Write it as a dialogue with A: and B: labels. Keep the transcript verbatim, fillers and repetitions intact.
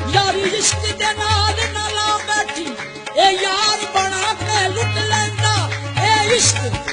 A: यारी इश्क दे नाल ना ला बैठी ए यार बना के लुट लैंदा ए इश्क